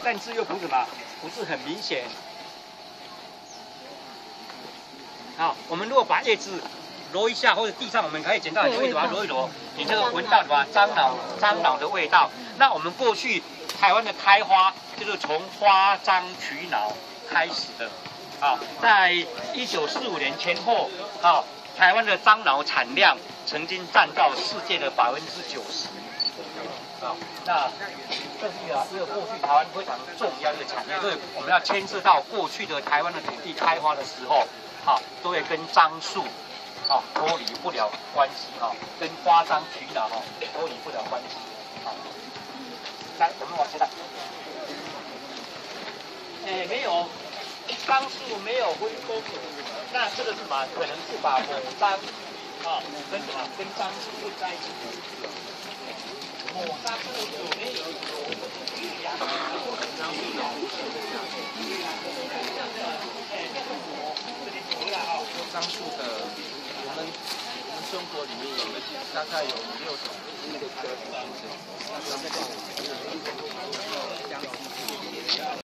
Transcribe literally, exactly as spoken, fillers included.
但是又不是什么，不是很明显。好，我们如果把叶子揉一下，或者地上我们可以捡到很多叶子，把它揉一揉，你就闻到什么樟脑樟脑的味道。那我们过去台湾的开花就是从花樟取脑开始的。啊，在一九四五年前后，啊，台湾的樟脑产量曾经占到世界的百分之九十。啊，那这是啊，这个过去台湾非常重要的一个产业，所以我们要牵涉到过去的台湾的土地开花的时候，啊，都会跟樟树，啊，脱离不了关系，啊，跟花樟取脑，哈，脱离不了关系，啊。来，我们往前来。哎，没有，樟树没有分公母，那这个是什么？可能是把母樟，啊，跟什么？跟樟树混在一起。母樟树有没有有两个樟树的？ 樟树的，我们我们中国里面有大概有五六种那个科，那个